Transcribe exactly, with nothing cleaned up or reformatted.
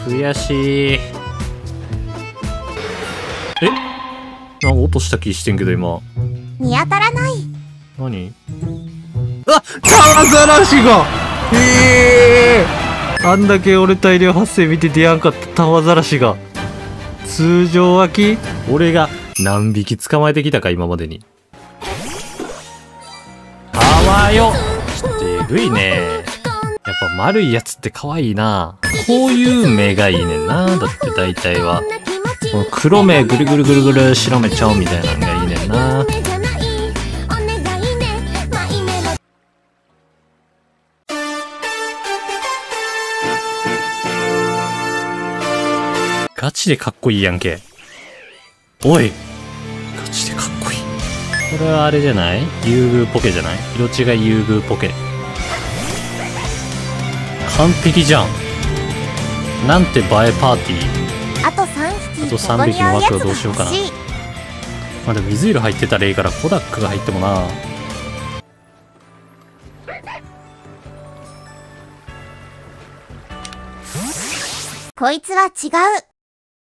悔しい。え、なんか落とした気してんけど今。 見当たらない。 何？あ、川ざらしが。ええー、あんだけ俺大量発生見て出やんかったタワザラシが通常脇。俺が何匹捕まえてきたか今までに。かわよ。ちょっとえぐいね。やっぱ丸いやつって可愛いな。こういう目がいいねんな。だって大体はこの黒目ぐるぐるぐるぐる白目ちゃうみたいなのがいいねんな。ガチでかっこいいやんけ。おい、ガチでかっこいい。これはあれじゃない？優遇ポケじゃない？色違い優遇ポケ。完璧じゃん。なんて映えパーティー。 あとさんびき。 あとさんびきの枠をどうしようかな。まあでも水色入ってたらいいからコダックが入ってもな。 こいつは違う。